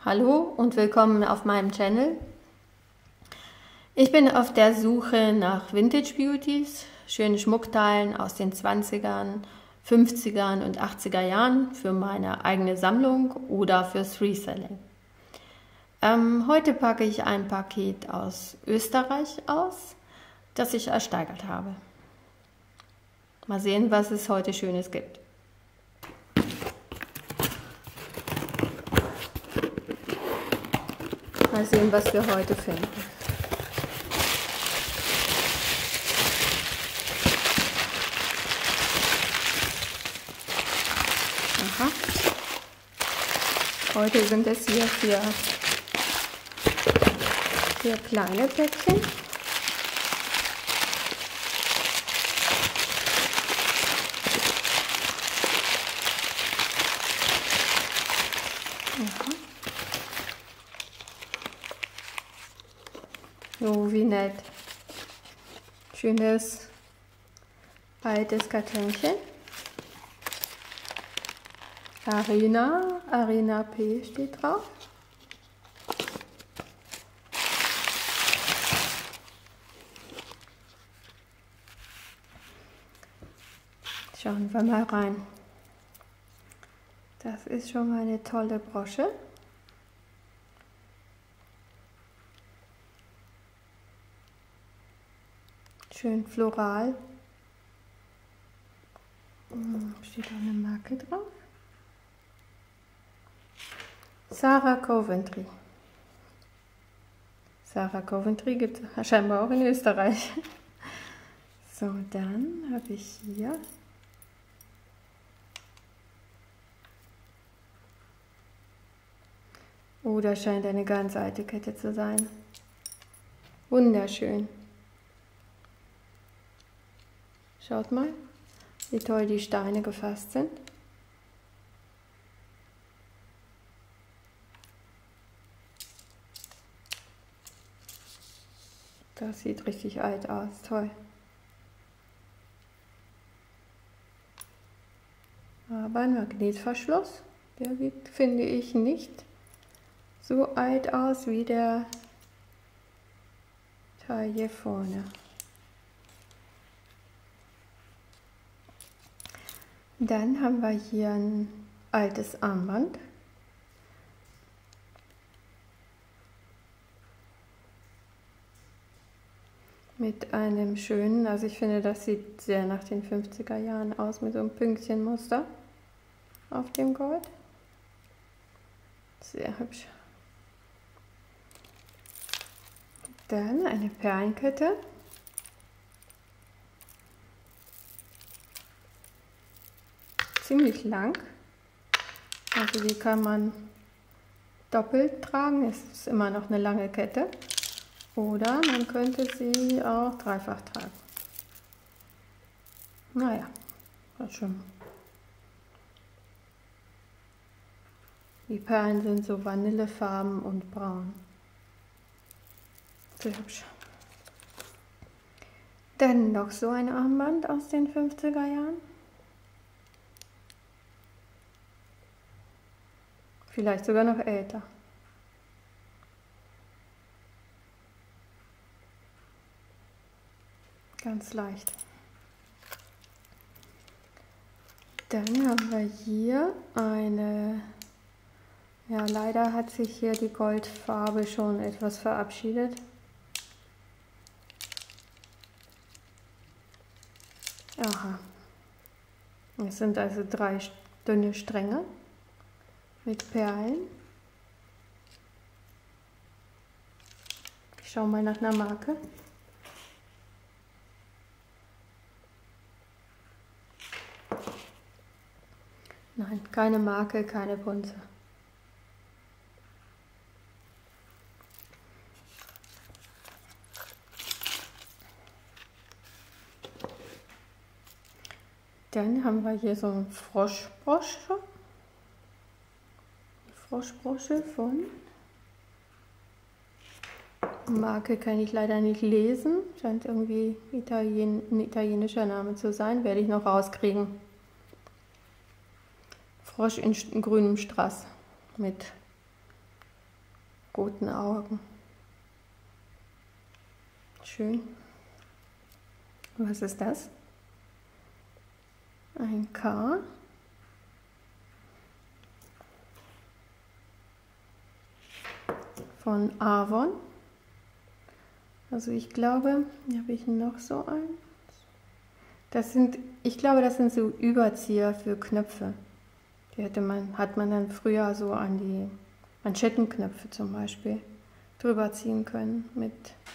Hallo und willkommen auf meinem Channel. Ich bin auf der Suche nach Vintage Beauties, schöne Schmuckteilen aus den 20ern, 50ern und 80er Jahren für meine eigene Sammlung oder fürs Reselling. Heute packe ich ein Paket aus Österreich aus, das ich ersteigert habe. Mal sehen, was es heute Schönes gibt. Mal sehen, was wir heute finden. Aha. Heute sind es hier vier kleine Päckchen. Aha. So, wie nett. Schönes altes Kartönchen. Arena P steht drauf. Schauen wir mal rein. Das ist schon mal eine tolle Brosche. Schön floral. Steht auch eine Marke drauf. Sarah Coventry. Sarah Coventry gibt es scheinbar auch in Österreich. So, dann habe ich hier das scheint eine ganz alte Kette zu sein. Wunderschön. Schaut mal, wie toll die Steine gefasst sind. Das sieht richtig alt aus, toll. Aber ein Magnetverschluss, der sieht, finde ich, nicht so alt aus wie der Teil hier vorne. Dann haben wir hier ein altes Armband. Mit einem schönen, also ich finde, das sieht sehr nach den 50er Jahren aus, mit so einem Pünktchenmuster auf dem Gold. Sehr hübsch. Dann eine Perlenkette. Ziemlich lang. Also die kann man doppelt tragen. Es ist immer noch eine lange Kette. Oder man könnte sie auch dreifach tragen. Naja, das schon. Die Perlen sind so vanillefarben und braun. Sehr hübsch. Dann noch so ein Armband aus den 50er Jahren. Vielleicht sogar noch älter. Ganz leicht. Dann haben wir hier eine, ja, leider hat sich hier die Goldfarbe schon etwas verabschiedet. Aha. Es sind also 3 dünne Stränge mit Perlen. Ich schaue mal nach einer Marke. Nein, keine Marke, keine Punze. Dann haben wir hier so eine Froschbrosche von Marke kann ich leider nicht lesen. Scheint irgendwie ein italienischer Name zu sein. Werde ich noch rauskriegen. Frosch in grünem Strass mit guten Augen. Schön. Was ist das? Ein K. Von Avon. Also ich glaube, hier habe ich noch so ein. Ich glaube, das sind so Überzieher für Knöpfe. Die hat man dann früher so an die Manschettenknöpfe zum Beispiel drüber ziehen können mit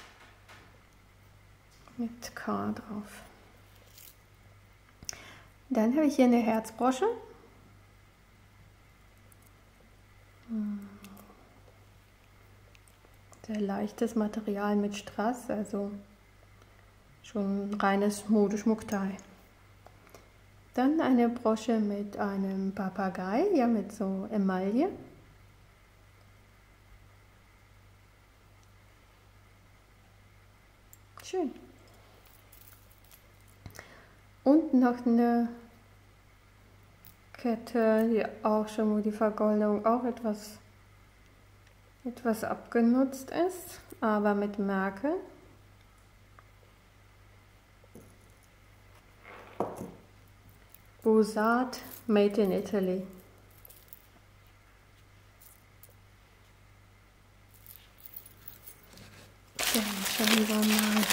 K drauf. Dann habe ich hier eine Herzbrosche. Sehr leichtes Material mit Strass, also schon reines Modeschmuckteil. Dann eine Brosche mit einem Papagei, ja mit so Emaille. Schön. Und noch eine Kette, die auch schon, wo die Vergoldung auch etwas abgenutzt ist, aber mit Merkel. Bosat Made in Italy. Dann schauen wir mal.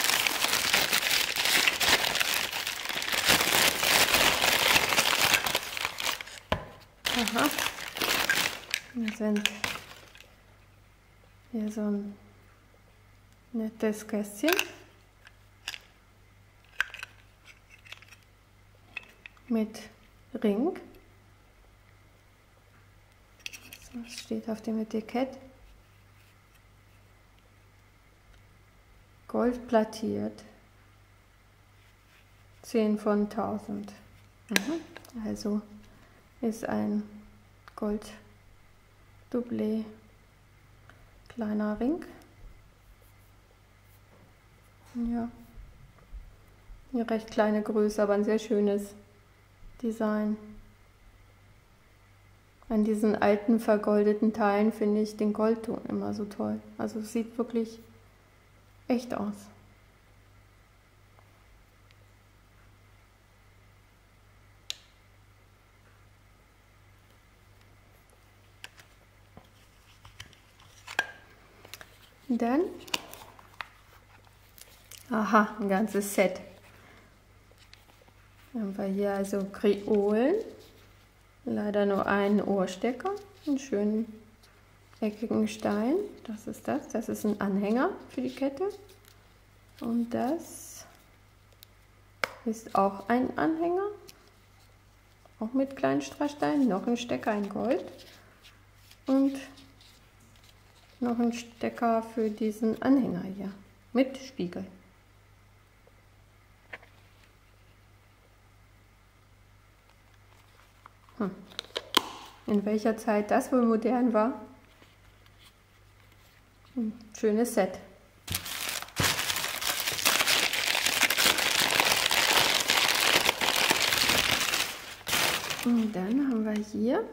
Aha. Wir sind hier so ein nettes Kästchen. Mit Ring. Was steht auf dem Etikett? Gold plattiert. 10 von 1000. Also ist ein Gold-Doublé kleiner Ring. Ja. Eine recht kleine Größe, aber ein sehr schönes Design. An diesen alten vergoldeten Teilen finde ich den Goldton immer so toll. Also es sieht wirklich echt aus. Dann, aha, ein ganzes Set. Dann haben wir hier also Kreolen, leider nur einen Ohrstecker, einen schönen eckigen Stein. Das ist ein Anhänger für die Kette. Und das ist auch ein Anhänger, auch mit kleinen Strasssteinen, noch ein Stecker in Gold und noch ein Stecker für diesen Anhänger hier mit Spiegel. In welcher Zeit das wohl modern war? Ein schönes Set. Und dann haben wir hier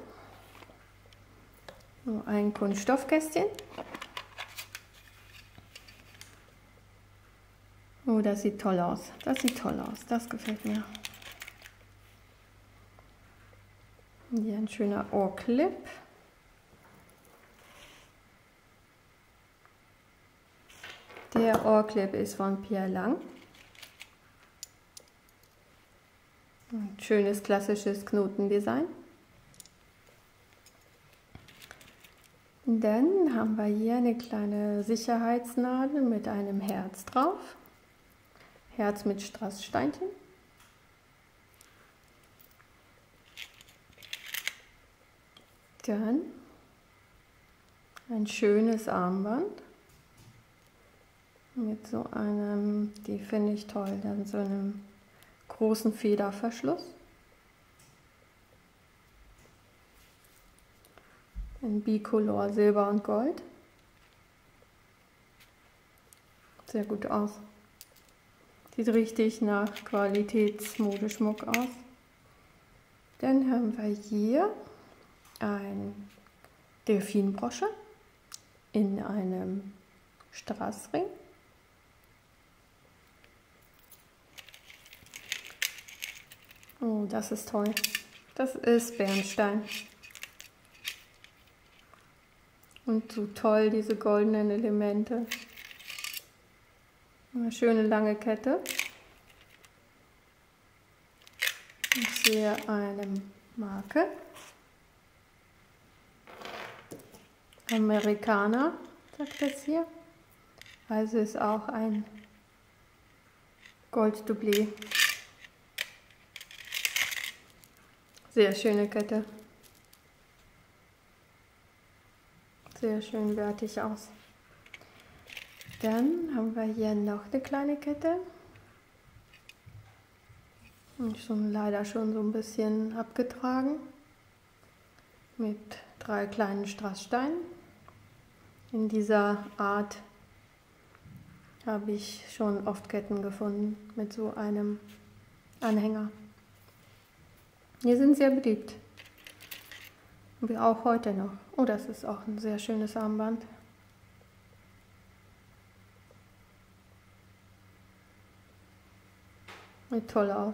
so ein Kunststoffkästchen. Oh, das sieht toll aus. Das sieht toll aus. Das gefällt mir. Hier ein schöner Ohrclip. Der Ohrclip ist von Pierre Lang. Ein schönes klassisches Knotendesign. Dann haben wir hier eine kleine Sicherheitsnadel mit einem Herz drauf. Herz mit Strasssteinchen. Dann ein schönes Armband mit so einem, die finde ich toll, dann so einem großen Federverschluss. In Bicolor Silber und Gold. Sehr gut aus. Sieht richtig nach Qualitätsmodeschmuck aus. Dann haben wir hier ein Delfinbrosche in einem Strassring. Oh, das ist toll. Das ist Bernstein. Und so toll, diese goldenen Elemente. Eine schöne lange Kette. Ich sehe eine Marke. Amerikaner, sagt das hier. Also ist auch ein Golddoublé. Sehr schöne Kette. Sehr schön wertig aus. Dann haben wir hier noch eine kleine Kette. Und leider schon so ein bisschen abgetragen. Mit 3 kleinen Strasssteinen. In dieser Art habe ich schon oft Ketten gefunden mit so einem Anhänger. Die sind sehr beliebt. Und auch heute noch. Oh, das ist auch ein sehr schönes Armband. Sieht toll aus.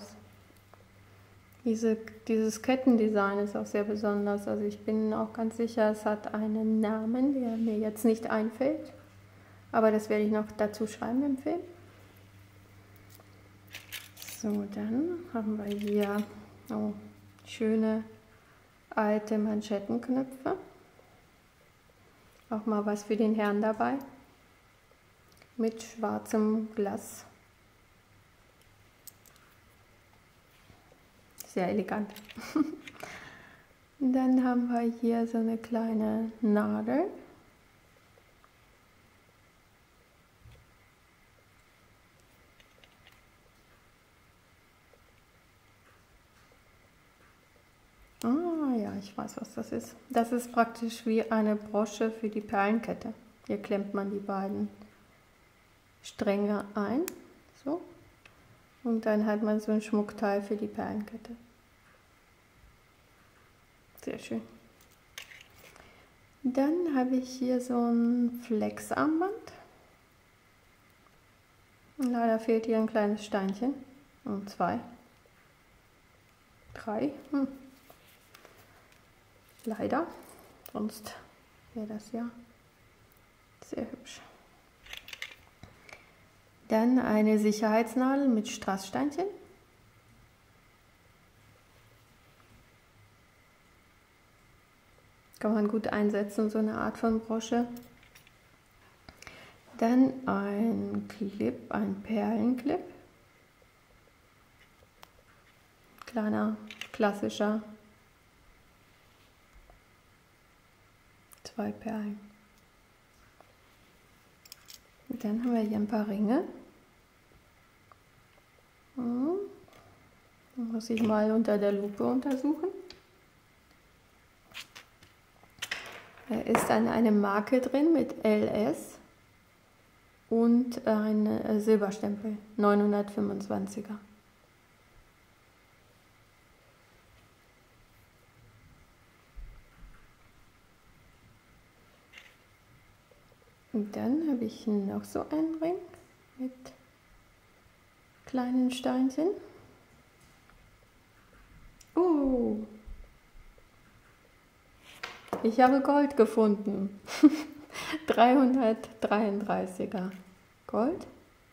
Dieses Kettendesign ist auch sehr besonders. Also ich bin auch ganz sicher, es hat einen Namen, der mir jetzt nicht einfällt. Aber das werde ich noch dazu schreiben im Film. So, dann haben wir hier schöne alte Manschettenknöpfe. Auch mal was für den Herrn dabei. Mit schwarzem Glas. Sehr elegant. Dann haben wir hier so eine kleine Nadel. Ah ja, ich weiß, was das ist. Das ist praktisch wie eine Brosche für die Perlenkette. Hier klemmt man die beiden Stränge ein. So. Und dann hat man so ein Schmuckteil für die Perlenkette. Sehr schön. Dann habe ich hier so ein Flexarmband. Leider fehlt hier ein kleines Steinchen. Und 2. 3. Leider. Sonst wäre das ja sehr hübsch. Dann eine Sicherheitsnadel mit Strasssteinchen. Kann man gut einsetzen, so eine Art von Brosche. Dann ein Clip, ein Perlenclip. Kleiner, klassischer. 2 Perlen. Und dann haben wir hier ein paar Ringe. Muss ich mal unter der Lupe untersuchen. Da ist dann eine Marke drin mit LS und ein Silberstempel, 925er. Und dann habe ich noch so einen Ring mit kleinen Steinchen. Ich habe Gold gefunden. 333er Gold.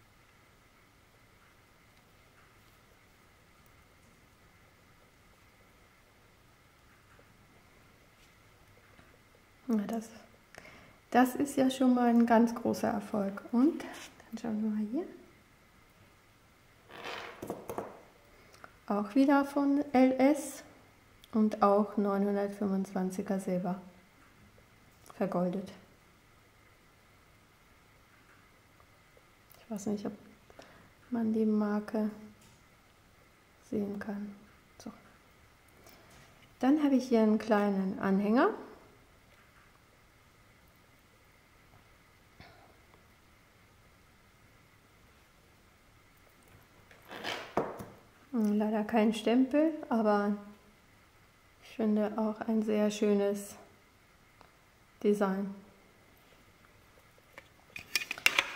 Na, das ist ja schon mal ein ganz großer Erfolg. Und dann schauen wir mal hier. Auch wieder von LS und auch 925er Silber. Vergoldet. Ich weiß nicht, ob man die Marke sehen kann. So. Dann habe ich hier einen kleinen Anhänger. Leider kein Stempel, aber ich finde auch ein sehr schönes Design.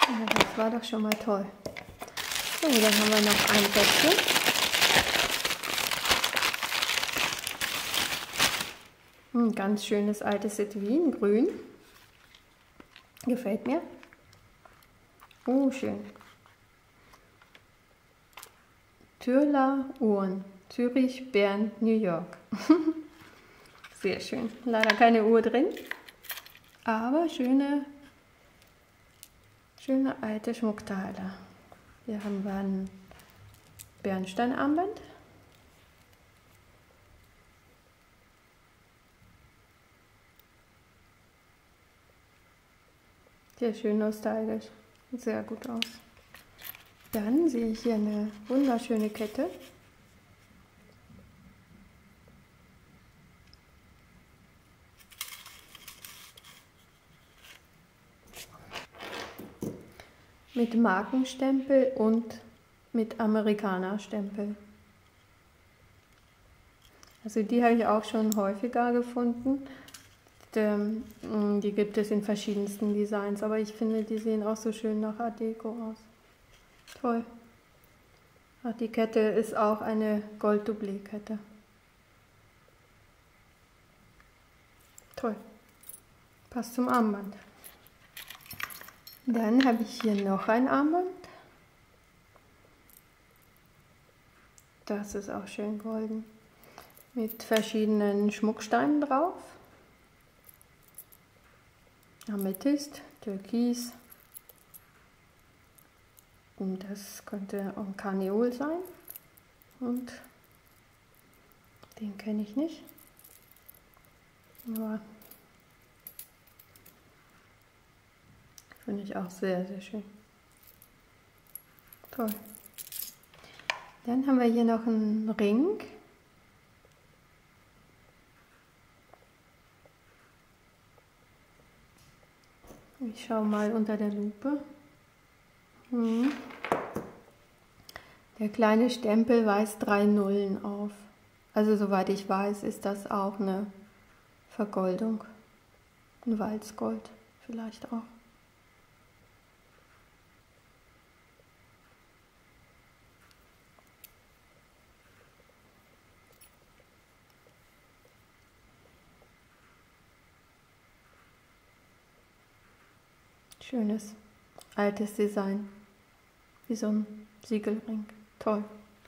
Ja, das war doch schon mal toll. So, dann haben wir noch ein Säckchen. Ein ganz schönes altes Etui in grün. Gefällt mir. Oh, schön. Türler Uhren. Zürich, Bern, New York. Sehr schön. Leider keine Uhr drin, aber schöne alte Schmuckteile. Hier haben wir ein Bernsteinarmband. Sehr schön nostalgisch. Sieht sehr gut aus. Dann sehe ich hier eine wunderschöne Kette. Mit Markenstempel und mit Amerikanerstempel. Also die habe ich auch schon häufiger gefunden. Die gibt es in verschiedensten Designs, aber ich finde, die sehen auch so schön nach Art Deco aus. Toll. Ach, die Kette ist auch eine Gold-Doublé-Kette. Toll. Passt zum Armband. Dann habe ich hier noch ein Armband. Das ist auch schön golden. Mit verschiedenen Schmucksteinen drauf. Amethyst, Türkis. Und das könnte ein Karneol sein. Und den kenne ich nicht. Aber finde ich auch sehr, sehr schön. Toll. Dann haben wir hier noch einen Ring. Ich schaue mal unter der Lupe. Der kleine Stempel weist 3 Nullen auf. Also soweit ich weiß, ist das auch eine Vergoldung. Ein Walzgold vielleicht auch. Schönes, altes Design, wie so ein Siegelring. Toll.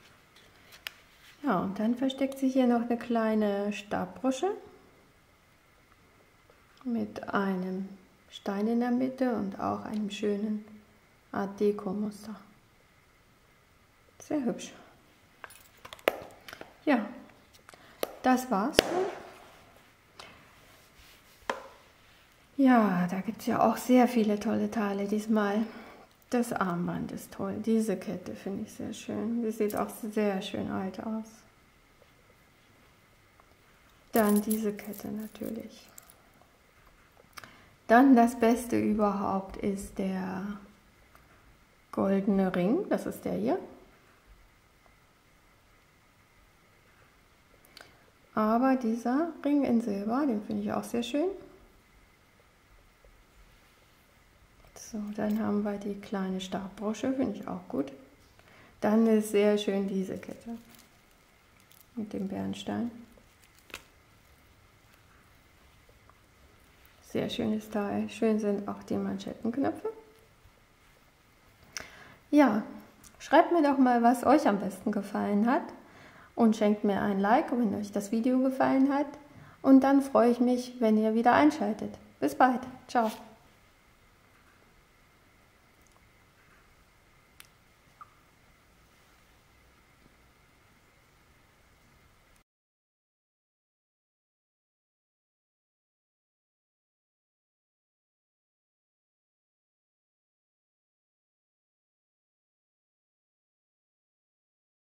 Ja, und dann versteckt sich hier noch eine kleine Stabbrosche mit einem Stein in der Mitte und auch einem schönen Art Deco Muster. Sehr hübsch. Ja, das war's. Ja, da gibt es ja auch sehr viele tolle Teile diesmal. Das Armband ist toll. Diese Kette finde ich sehr schön. Die sieht auch sehr schön alt aus. Dann diese Kette natürlich. Dann das Beste überhaupt ist der goldene Ring. Das ist der hier. Aber dieser Ring in Silber, den finde ich auch sehr schön. So, dann haben wir die kleine Stabbrosche, finde ich auch gut. Dann ist sehr schön diese Kette mit dem Bernstein. Sehr schönes Teil. Schön sind auch die Manschettenknöpfe. Ja, schreibt mir doch mal, was euch am besten gefallen hat und schenkt mir ein Like, wenn euch das Video gefallen hat. Und dann freue ich mich, wenn ihr wieder einschaltet. Bis bald. Ciao.